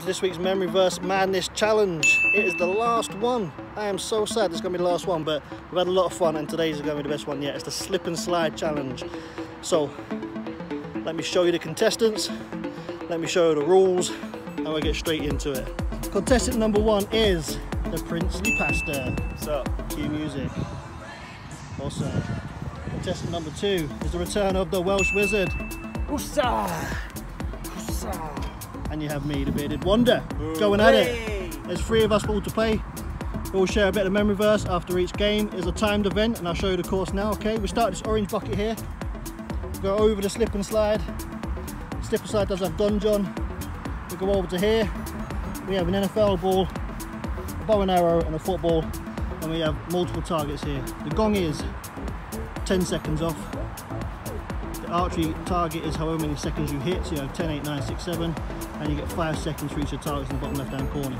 to this week's Memory Verse Madness Challenge. It is the last one. I am so sad this is going to be the last one, but we've had a lot of fun and today's going to be the best one yet. It's the slip and slide challenge. So, let me show you the contestants, let me show you the rules, and we'll get straight into it. Contestant number one is the Princely Pasta. What's up? Cue music. Awesome. Contestant number two is the return of the Welsh Wizard. Woosa! Woosa! And you have me, the Bearded Wonder, going at it. There's three of us all to play. We'll share a bit of memory verse after each game. It's a timed event, and I'll show you the course now. Okay, we start this orange bucket here. Go over the slip and slide. Slip and slide does have donjon. We go over to here. We have an NFL ball, a bow and arrow, and a football, and we have multiple targets here. The gong is 10 seconds off. The archery target is however many seconds you hit, so you have 10, 8, 9, 6, 7, and you get 5 seconds for each of the targets in the bottom left hand corner.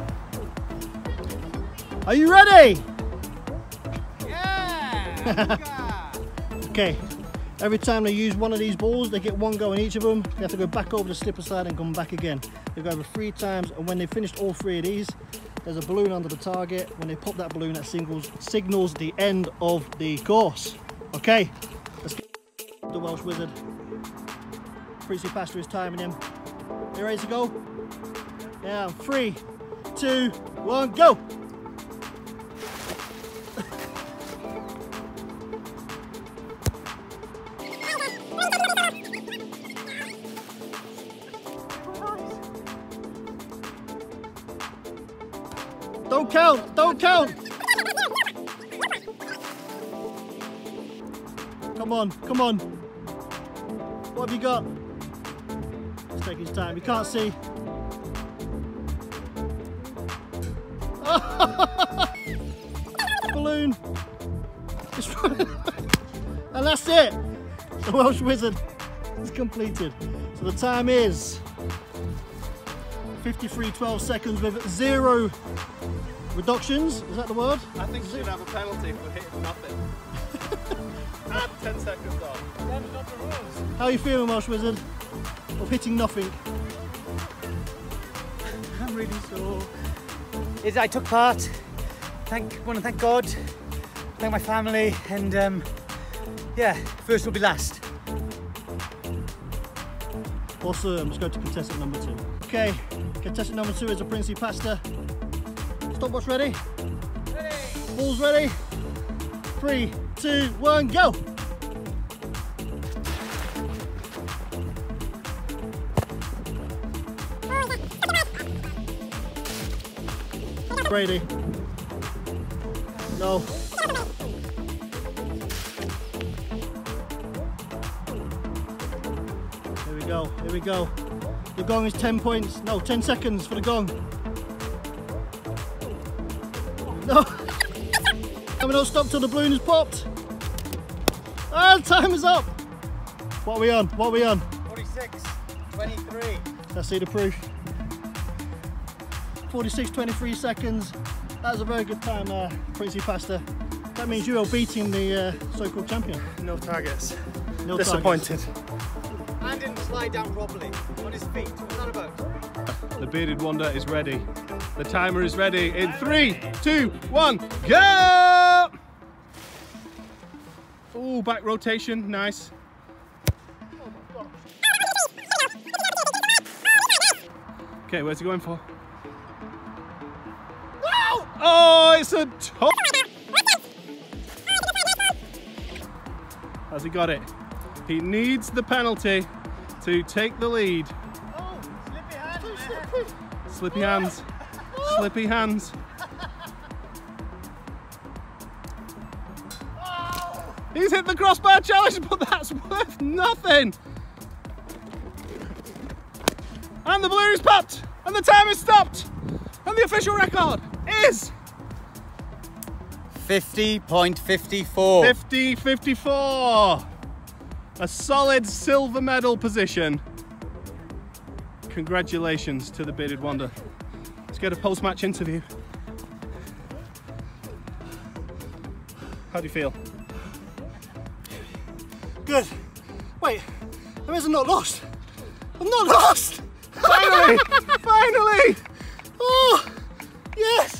Are you ready? Yeah! Okay, every time they use one of these balls, they get one go in each of them. They have to go back over the slip and slide and come back again. They go over 3 times, and when they've finished all 3 of these, there's a balloon under the target. When they pop that balloon, that signals the end of the course. Okay, let's get the Welsh Wizard. Princely Pasta is timing him. You ready to go? Yeah, 3, 2, 1, go! Don't count! Don't count! Come on, come on. What have you got? Let's take his time. You can't see. Balloon. And that's it. The Welsh Wizard is completed. So the time is 53:12 seconds with 0 reductions. Is that the word? I think you should have a penalty for hitting nothing. Add 10 seconds on. That's not the rules. How are you feeling, Welsh Wizard? Of hitting nothing? I'm really sore. I took part. Want to thank God, thank my family, and yeah, first will be last. Awesome. Let's go to contestant number 2. Okay, contestant number 2 is a Princely Pasta. Stopwatch ready? Ready. Balls ready? 3, 2, 1, go! Brady. No. Here we go, here we go. The gong is 10 points, no, 10 seconds for the gong. No. And we don't stop till the balloon is popped. Ah, time is up. What are we on? What are we on? 46, 23. Let's see the proof. 46:23 seconds. That was a very good time, Princely Pasta. That means you are beating the so-called champion. No targets. No Disappointed. targets. And didn't slide down properly on his feet. What's that about? The Bearded Wonder is ready. The timer is ready in 3, 2, 1, go! Oh, back rotation, nice. Okay, where's he going for? No! Oh, it's a top. Has he got it? He needs the penalty to take the lead. Oh, slippy hands. Slippy hands. Slippy hands. He's hit the crossbar challenge, but that's worth nothing. And the balloon is popped, and the time is stopped, and the official record is 50.54. 50-54. A solid silver medal position. Congratulations to the Bearded Wonder. Let's get a post-match interview. How do you feel? Good. Wait, the reason I'm not lost. I'm not lost! Finally! Finally! Oh, yes!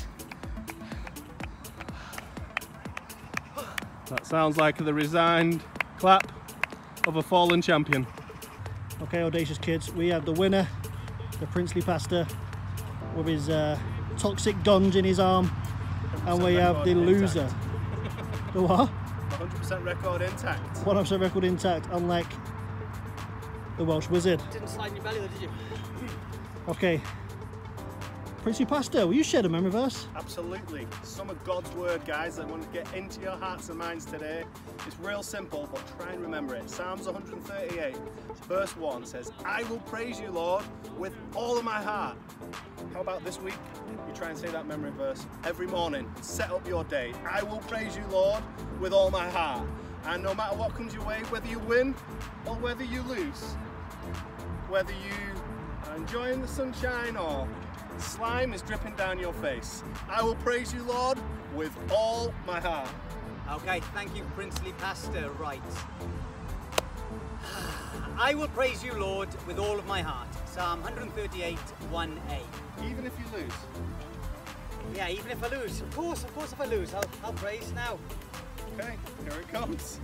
That sounds like the resigned clap of a fallen champion. Okay, Audacious Kids, we have the winner, the princely pastor, with his toxic gunge in his arm, and we have the loser. The what? 100% record intact. 100% record intact, unlike the Welsh Wizard. Didn't slide in your belly though, did you? Okay, princely pastor, will you share the memory verse? Absolutely. Some of God's word, guys, I want to get into your hearts and minds today. It's real simple, but try and remember it. Psalms 138, verse 1 says, I will praise you, Lord, with all of my heart. How about this week? You try and say that memory verse every morning. Set up your day. I will praise you, Lord, with all my heart. And no matter what comes your way, whether you win or whether you lose, whether you are enjoying the sunshine or slime is dripping down your face, I will praise you, Lord, with all my heart. Okay, thank you, princely pastor. Right. I will praise you, Lord, with all of my heart. Psalm 138, 1a. Even if you lose. Yeah, even if I lose. Of course, if I lose, I'll praise now. Okay, here it comes.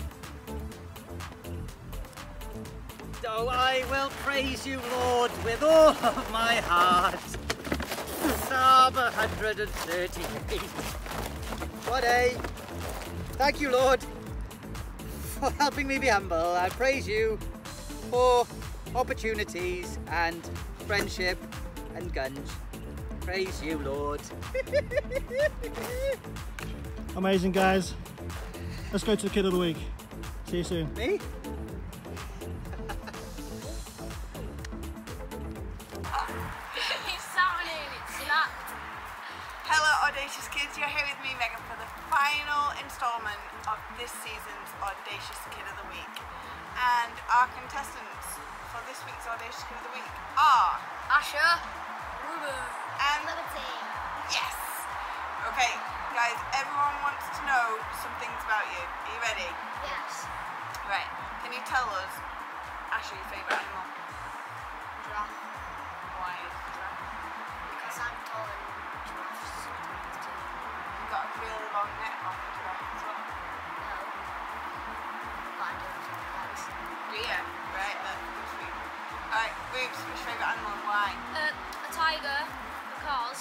So I will praise you, Lord, with all of my heart. Psalm 138. What a... Thank you, Lord, for helping me be humble. I praise you for opportunities and friendship and gunge. Praise you, Lord. Amazing, guys. Let's go to the Kid of the Week. See you soon. Me? Hello Audacious Kids, you're here with me Megan for the final instalment of this season's Audacious Kid of the Week. And our contestants for this week's Audacious Kid of the Week are Asher, Ruben, and Liberty. yes! Okay guys, everyone wants to know some things about you. Are you ready? Yes. Right, can you tell us, Asher, your favourite animal? Giraffe. Why is giraffe? Because I'm tall and giraffes. You've got a really long neck on the giraffe as well. No. But I do have some legs. Yeah, right, that's good for you. Alright, Boobs, what's your favourite animal and why? A tiger, because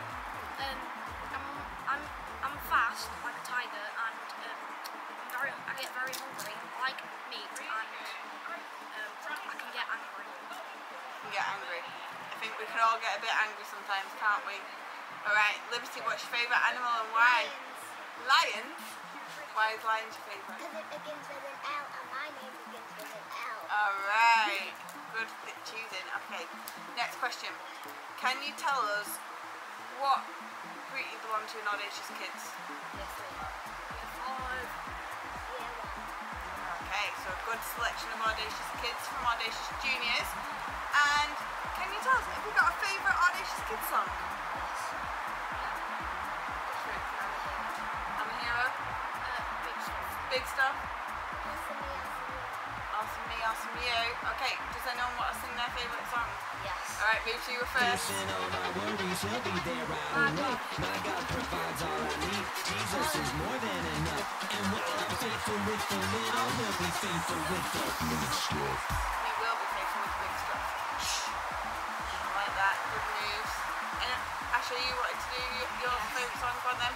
I'm fast like a tiger, and I get very hungry, like meat, and I can get angry. You get angry. I think we can all get a bit angry sometimes, can't we? Alright, Liberty, what's your favourite animal and why? Lions? Why is lions your favourite? Because it begins with an L, and my name begins with an L. Alright, good choosing. Okay, next question. Can you tell us what group you belong to in Audacious Kids? Year 3. Year 5. Year 1. Okay, so a good selection of Audacious Kids from Audacious Juniors. And can you tell us, have you got a favourite Audacious Kids song? Yes. What's your favourite? I'm a Hero? Big stuff. Big Stuff? Awesome me, awesome you. Awesome Me, Awesome You. Okay, does anyone want to sing their favourite song? Yes. Alright, Boobs, you were first. We will be faithful with Big Stuff. I like that. Good news. And Asher, you wanted to do your favourite song for them?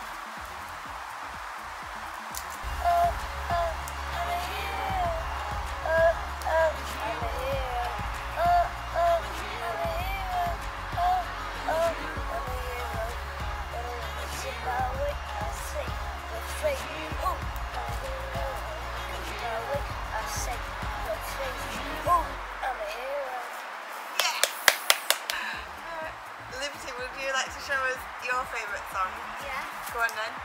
Liberty, would you like to show us your favourite song? Yeah. Go on then.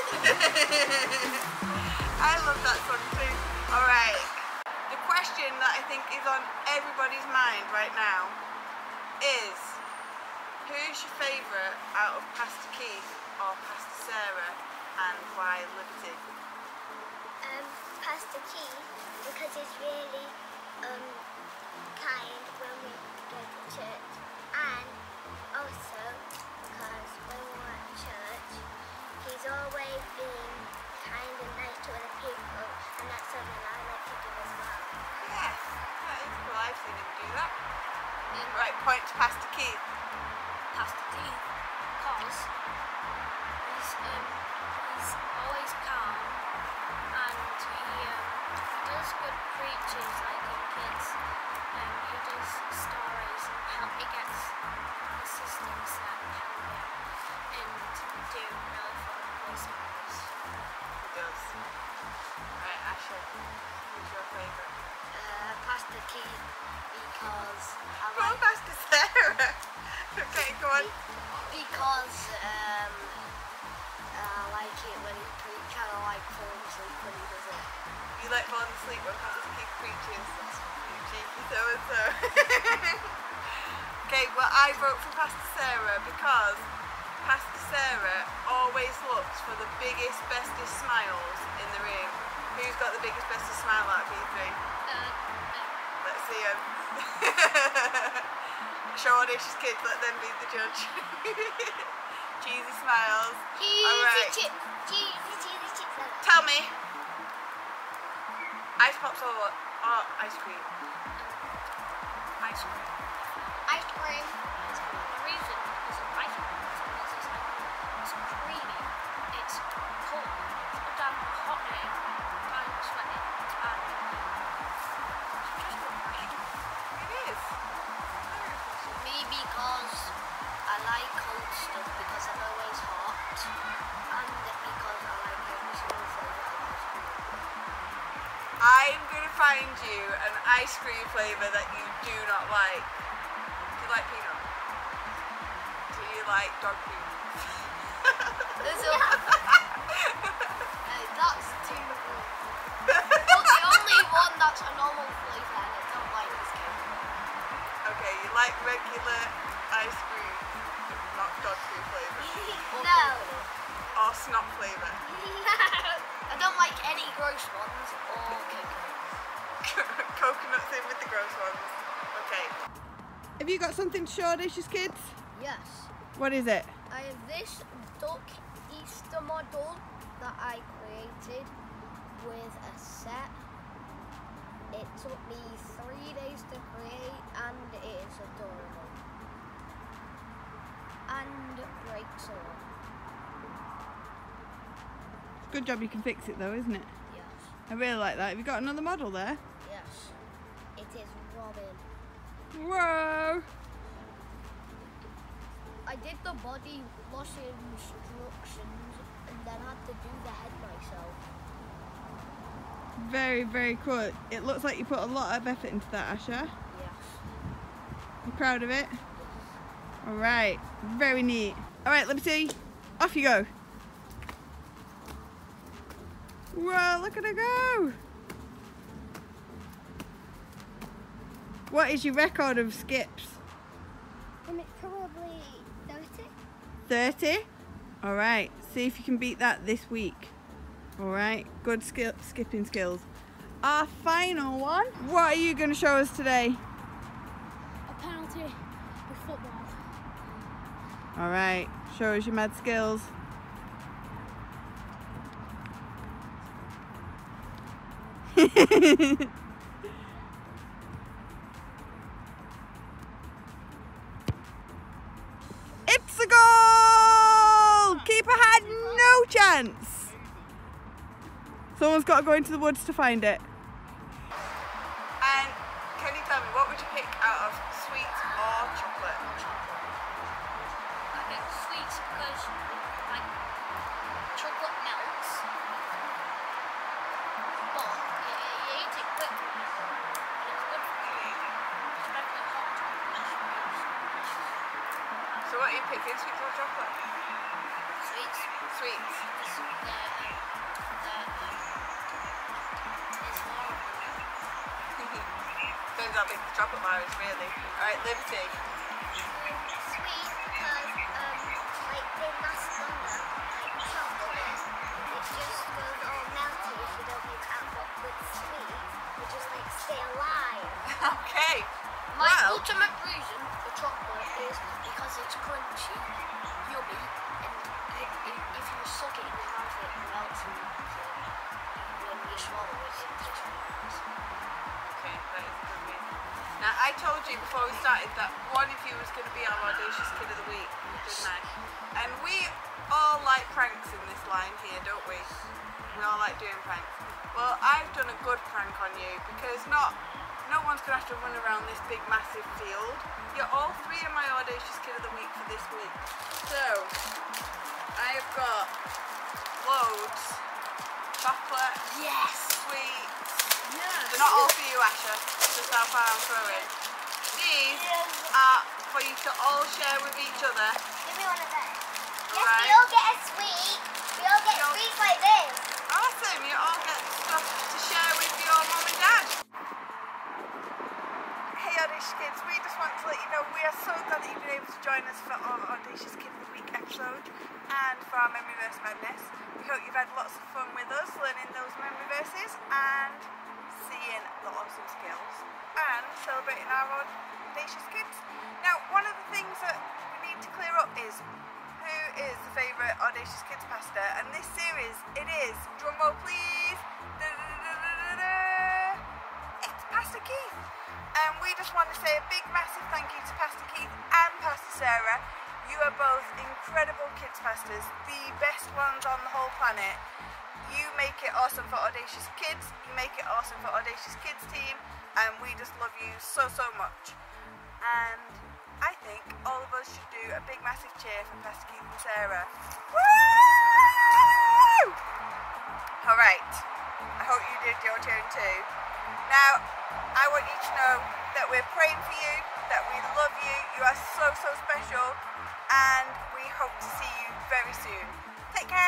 I love that song too. Alright, the question that I think is on everybody's mind right now is, who's your favourite out of Pastor Keith or Pastor Sarah, and why Liberty? Pastor Keith, because he's really kind when we go to church, and also because when we're at church, he's always been kind and nice to other people, and that's something I like to do as well. Yes, that is cool. I've seen him do that. Right, point to Pastor Keith. Pastor Keith, because he's always calm, and he does good preachings like in kids. He does stories and he gets assistants that help him and do really fun voice stories. He does. Right, Asher, who's your favourite? Pastor Keith, because Go on, Pastor Sarah. Okay, go on. Because I like it when he preaches. Kind of like falling asleep when he does it. You like falling asleep when Pastor Keith preaches? You cheeky so-and-so. Okay, well I vote for Pastor Sarah because Pastor Sarah always looks for the biggest, bestest smiles in the room. Who's got the biggest, bestest smile out of you three? Let's see him. Show Audacious Kids, let them be the judge. Cheesy smiles. Alright. Cheesy chips. Tell me. Ice pops or ice cream? Ice cream. Ice cream. The reason is ice cream is because it's creamy, it's cold, it's damn hot day, I'm sweating, and it's just refreshing. It is. Very refreshing. Me because I like cold stuff because I'm always hot, and because I like every single flavour of ice cream. I'm going to find you an ice cream flavour that you do not like. Do you like peanut? Do you like dog food? There's a... that's too good. But the only one that's a normal flavour and I don't like is cake. Okay, you like regular ice cream, not dog food flavour. No. Or snot flavour. I don't like any gross ones or coconut. Coconuts in with the gross ones. Okay. Have you got something to show Audacious Kids? Yes. What is it? I have this duck Easter model that I created with a set. It took me 3 days to create and it is adorable. And breaks a lot. Good job you can fix it though, isn't it? Yes. I really like that. Have you got another model there? Yes. It is Robin. Whoa! I did the body wash instructions and then had to do the head myself. Very, very cool. It looks like you put a lot of effort into that, Asher. Yes. You proud of it? Alright, very neat. Alright, Liberty, off you go. Whoa, look at her go! What is your record of skips? And it's probably 30. 30? Alright, see if you can beat that this week. Alright, good skipping skills. Our final one. What are you going to show us today? A penalty with football. Alright, show us your mad skills. It's a goal! Keeper had no chance. Someone's got to go into the woods to find it. And can you tell me, what would you pick out of sweet or chocolate? I get sweets because like chocolate melts, but you eat it quick and it's good for you, especially hot chocolate. So what are you picking, sweets or chocolate? Sweets. sweets? Turns out big the chocolate bar is really. Alright, Liberty. Sweet because like they last longer, like chocolate. It just goes all melty if you don't leave it out, but with sweet, you just like stay alive. Okay. My Well, ultimate reason for chocolate is because it's crunchy, yummy, and if you suck it in your mouth, it melts and when you swallow it, it just melts. okay, that is a good reason. Now, I told you before we started that one of you was going to be our Audacious Kid of the Week, didn't I? And we all like pranks in this line here, don't we? We all like doing pranks. Well, I've done a good prank on you because no one's going to have to run around this big massive field. You're all three of my Audacious Kid of the Week for this week. So, I've got loads. Chocolate. Yes! Sweets. Yes! They're not all for you, Asher. Just how far I'm throwing. These are for you to all share with each other. Give me one of them. Yes, Alright. we all get a sweet. We all get sweets like this. Awesome, you all get stuff to share with your mum and dad. Hey Audacious Kids, we just want to let you know we are so glad that you've been able to join us for our Audacious Kid of the Week episode and for our Memory Verse Madness. We hope you've had lots of fun with us learning those memory verses and seeing the awesome skills and celebrating our Audacious Kids. Now, one of the things that we need to clear up is who is the favourite Audacious Kids pastor, and this series, it is, drumroll please, it's Pastor Keith. And we just want to say a big massive thank you to Pastor Keith and Pastor Sarah. You are both incredible kids pastors, the best ones on the whole planet. You make it awesome for Audacious Kids, you make it awesome for Audacious Kids team, and we just love you so much. And I think all of us should do a big massive cheer for Pastor Keith and Sarah. Woo! Alright, I hope you did your turn too. Now, I want you to know that we're praying for you, that we love you, you are so special, and we hope to see you very soon. Take care!